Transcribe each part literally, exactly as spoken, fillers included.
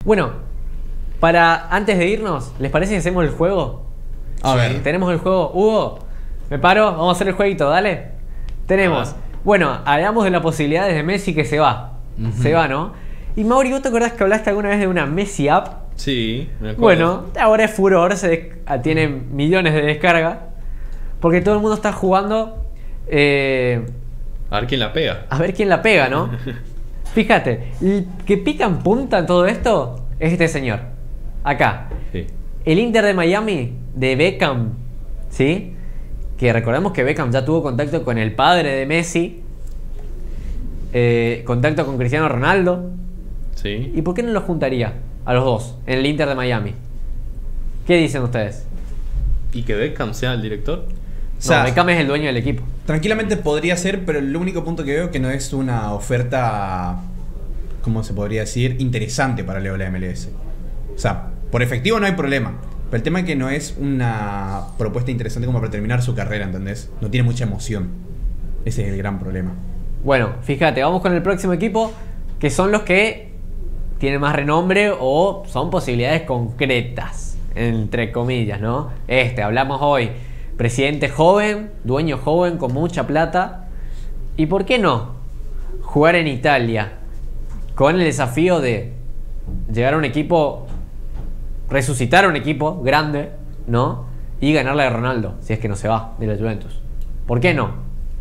Bueno, para antes de irnos, ¿les parece que hacemos el juego? A Sí. ver. Tenemos el juego. Hugo, me paro, vamos a hacer el jueguito, dale. Tenemos. Ah. Bueno, hablamos de la posibilidad de Messi que se va. Ujú. Se va, ¿no? Y Mauri, ¿vos te acordás que hablaste alguna vez de una Messi app? Sí, me acuerdo. Bueno, ahora es furor, se des- ah, tiene millones de descargas. Porque todo el mundo está jugando eh, A ver quién la pega. a ver quién la pega, ¿no? Fíjate, el que pica en punta en todo esto es este señor. Acá. Sí. El Inter de Miami, de Beckham, ¿sí? Que recordemos que Beckham ya tuvo contacto con el padre de Messi. eh, contacto con Cristiano Ronaldo. Sí. ¿Y por qué no los juntaría a los dos en el Inter de Miami? ¿Qué dicen ustedes? ¿Y que Beckham sea el director? O sea, No, Beckham es el dueño del equipo. tranquilamente podría ser, pero el único punto que veo que no es una oferta, ¿cómo se podría decir? Interesante para Leo la M L S. O sea, por efectivo no hay problema. Pero el tema es que no es una propuesta interesante como para terminar su carrera, ¿entendés? No tiene mucha emoción. Ese es el gran problema. Bueno, fíjate, vamos con el próximo equipo, que son los que tienen más renombre o son posibilidades concretas, entre comillas, ¿no? Este, hablamos hoy, presidente joven, dueño joven con mucha plata. ¿Y por qué no jugar en Italia con el desafío de llegar a un equipo, resucitar a un equipo grande, ¿no? Y ganarle a Ronaldo, si es que no se va de la Juventus? ¿Por qué no?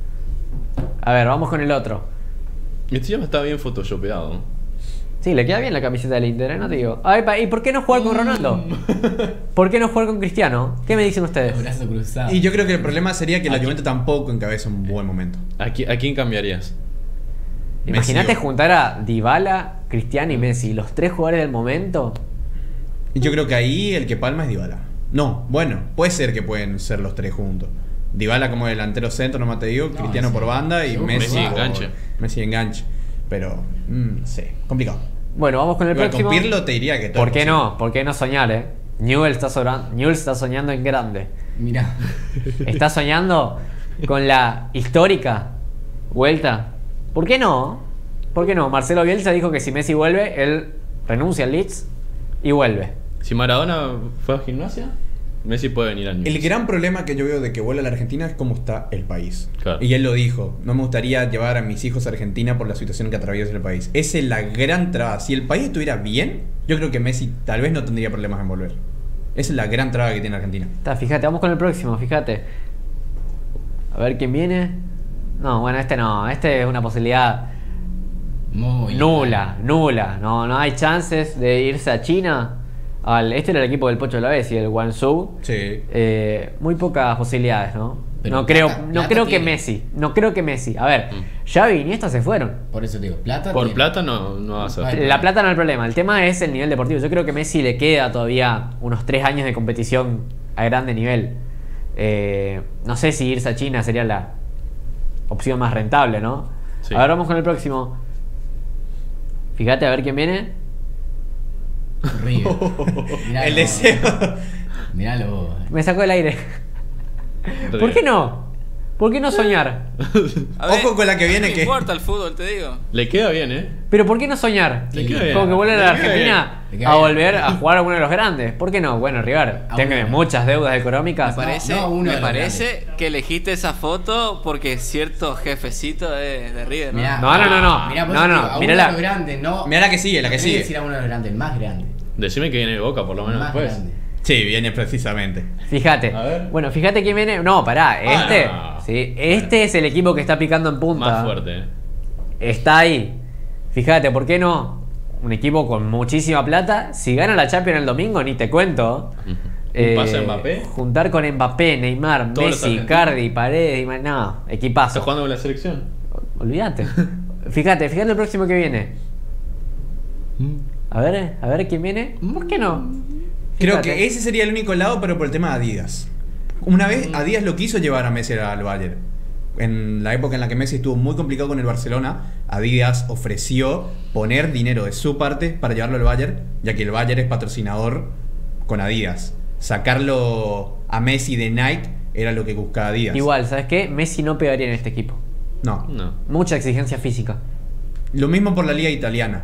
A ver, vamos con el otro. Este ya está bien photoshopeado. Sí, le queda bien la camiseta del Inter, ¿eh? No te digo. A ver, pa- ¿y por qué no jugar con Ronaldo? ¿Por qué no jugar con Cristiano? ¿Qué me dicen ustedes? Brazo cruzado. Y yo creo que el problema sería que la Aquí. Juventus tampoco encabeza un buen momento. ¿A, qui- a quién cambiarías? Imagínate Messi o- juntar a Dybala, Cristiano y Messi, los tres jugadores del momento. Y yo creo que ahí el que palma es Dybala. No, bueno, puede ser que pueden ser los tres juntos. Dybala como delantero centro, no te digo, No, Cristiano sí. por banda y Seguro. Messi, Messi por- enganche. Messi enganche. Pero, mm, no sé, complicado. Bueno, vamos con el Igual, próximo. con Pirlo te diría que todo ¿Por es qué posible. no? ¿Por qué no soñar, eh? Newell está, sobra- Newell está soñando en grande. Mirá. Está soñando con la histórica vuelta. ¿Por qué no? ¿Por qué no? Marcelo Bielsa dijo que si Messi vuelve, él renuncia al Leeds y vuelve. Si Maradona fue a gimnasia, Messi puede venir al El Newell's. gran problema que yo veo de que vuelva a la Argentina es cómo está el país. Claro. Y él lo dijo, no me gustaría llevar a mis hijos a Argentina por la situación que atraviesa el país. Esa es la gran traba. Si el país estuviera bien, yo creo que Messi tal vez no tendría problemas en volver. Esa es la gran traba que tiene Argentina. Está, fíjate, vamos con el próximo, fíjate. A ver quién viene. No, bueno, este no. Este es una posibilidad Muy nula, nula. No, no hay chances de irse a China. Al, este era el equipo del Pocho de la Vez y el Guangzhou. Sí. Eh, muy pocas posibilidades, ¿no? Pero no creo, plata- no plata creo que tiene. Messi. No creo que Messi. A ver, Mm. Xavi y Iniesta se fueron. Por eso te digo, plata. Por tiene. plata no, no vas a Ay, hacer. La plata no es el problema. El tema es el nivel deportivo. Yo creo que Messi le queda todavía unos tres años de competición a grande nivel. Eh, no sé si irse a China sería la opción más rentable, ¿no? Sí. A ver, vamos con el próximo. Fíjate a ver quién viene. River. Miralo. El deseo. Miralo vos. Me sacó el aire. ¿Por qué no? ¿Por qué no soñar? A ver, Ojo con la que viene, no me que- importa el fútbol, te digo. Le queda bien, ¿eh? Pero ¿por qué no soñar? Le queda bien. Como que vuelve a la Le queda Argentina bien. Le queda a bien. volver a jugar a uno de los grandes. ¿Por qué no? Bueno, River A tiene uno. muchas deudas económicas. Me parece, no, uno de me los parece que elegiste esa foto porque cierto jefecito de, de River, ¿no? Mirá. No, no, no, no. Mirá, por No, eso no, te digo, a uno mirala. de los grandes, no. Mirá la que sigue, la que no tenés sigue. decir a uno de los grandes, el más grande. Decime que viene de Boca por lo El menos más después. grande. Sí, viene precisamente. Fíjate. A ver. Bueno, fíjate quién viene. No, pará. Este. Ah, no. Sí, este es el equipo que está picando en punta. Más fuerte, ¿eh? Está ahí. Fíjate, ¿por qué no? Un equipo con muchísima plata. Si gana la Champions el domingo, ni te cuento. Un pase a Mbappé. Juntar con Mbappé, Neymar, Todos los Messi, argentinos. Cardi, Paredes, y más- no, equipazo. ¿Estás jugando con la selección? Olvídate. Fíjate, fíjate el próximo que viene. A ver, a ver quién viene. ¿Por qué no? Creo Fíjate. que ese sería el único lado, pero por el tema de Adidas. Una vez Adidas lo quiso llevar a Messi al Bayern. En la época en la que Messi estuvo muy complicado con el Barcelona, Adidas ofreció poner dinero de su parte para llevarlo al Bayern, ya que el Bayern es patrocinador con Adidas. Sacarlo a Messi de Nike era lo que buscaba Adidas. Igual, ¿sabes qué? Messi no pegaría en este equipo. No. No. Mucha exigencia física. Lo mismo por la liga italiana.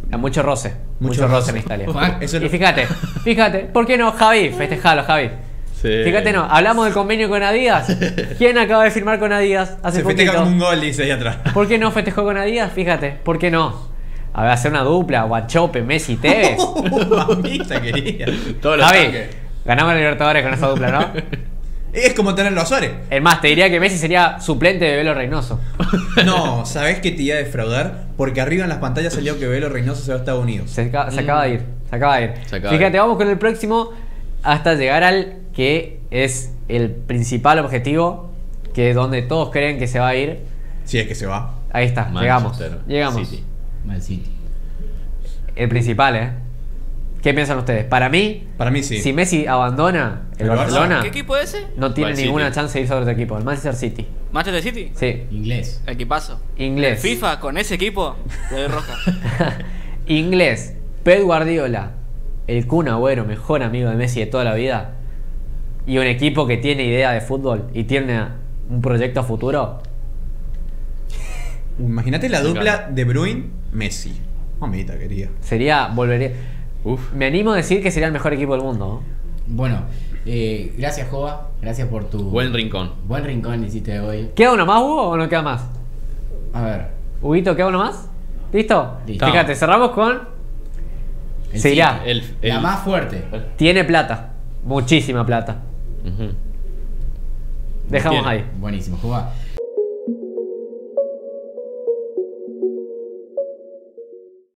Hay mucho roce. Mucho, Mucho roce roce. en Italia. Juan, Eso es Y lo- fíjate, fíjate, ¿por qué no, Javi? Festejalo, Javi. Sí. Fíjate, no, hablamos del convenio con Adidas. ¿Quién acaba de firmar con Adidas hace Se festeja poquito? como un gol, dice ahí atrás. ¿Por qué no festejó con Adidas? Fíjate, ¿por qué no? A ver, hacer una dupla, Guachope, Messi, Tevez. Mamita querida. Todos los Javi, tanques. ganamos la Libertadores con esa dupla, ¿no? Es como tenerlo a Suárez. Es más, te diría que Messi sería suplente de Belo Reynoso. No, ¿sabés qué te iba a defraudar? Porque arriba en las pantallas salió que Belo Reynoso se va a Estados Unidos. Se, ca- se acaba de ir, se acaba de ir. Se acaba de Fíjate, ir. vamos con el próximo hasta llegar al que es el principal objetivo, que es donde todos creen que se va a ir. Si es que se va. Ahí está, llegamos. Manchester Llegamos. City. Man City. El principal, ¿eh? ¿Qué piensan ustedes? Para mí, Para mí sí. si Messi abandona el ¿El Barça? Barcelona, ¿Qué equipo es ese? no tiene City. ninguna chance de irse a otro equipo. El Manchester City. Manchester City. Sí. Inglés. Equipazo. Inglés. FIFA con ese equipo de roja. Inglés. Pep Guardiola. El Kun Agüero, mejor amigo de Messi de toda la vida. Y un equipo que tiene idea de fútbol y tiene un proyecto a futuro. Imagínate la Me dupla encanta. de Bruin, Messi. Mamita querida. Sería, volvería. Uf. Me animo a decir que sería el mejor equipo del mundo, ¿no? Bueno, eh, gracias, Jova. Gracias por tu. Buen rincón. Buen rincón hiciste hoy. ¿Queda uno más, Hugo, o no queda más? A ver. Huguito, ¿queda uno más? ¿Listo? Listo. Fíjate, cerramos con. El Se irá. City. El, La el- más fuerte. Tiene plata. Muchísima plata. Ujú. Dejamos Tiene. ahí. Buenísimo, Jova.